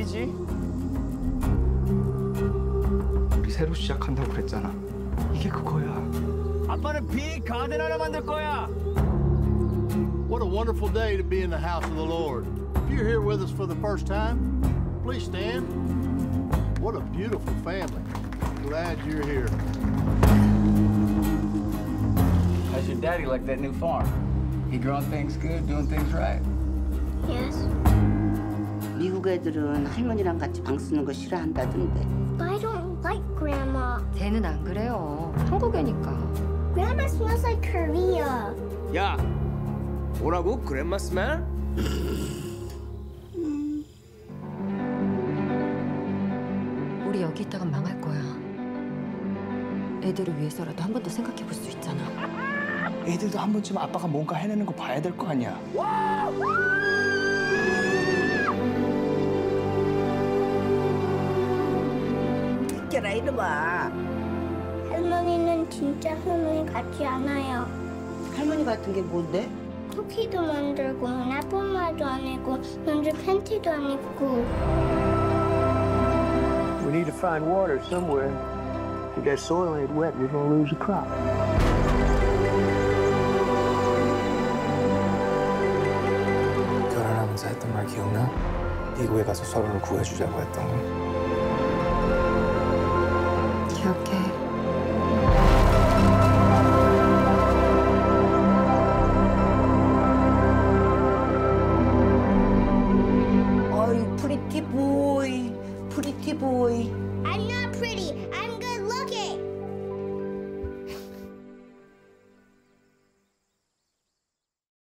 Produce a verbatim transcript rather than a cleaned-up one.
아니지? 우리 새로 시작한다고 그랬잖아. 이게 그거야. 아빠는 빅 가든 하나 만들 거야. What a wonderful day to be in the house of the Lord. If you're here with us for the first time, please stand. What a beautiful family. Glad you're here. How's your daddy like that new farm? He growing things good, doing things right? Yes. 미국 애들은 할머니랑 같이 방 쓰는 거 싫어한다던데. But I don't like Grandma. 쟤는 안 그래요. 한국 애니까. Grandma smells like Korea. 야, 뭐라고? 그랜마 스멜? 우리 여기 있다간 망할 거야. 애들을 위해서라도 한 번 더 생각해 볼 수 있잖아. 애들도 한 번쯤 아빠가 뭔가 해내는 거 봐야 될 거 아니야. 웃겨라 이놈아. 할머니는 진짜 할머니 같지 않아요. 할머니 같은 게 뭔데? 쿠키도 만들고 나쁜 안 입고 먼저 팬티도 안 입고. We need to find water somewhere. If that soil ain't wet, we're gonna lose the crop. 결혼하면서 했던 말 기억나? 미국에 가서 서로를 구해주자고 했던 거.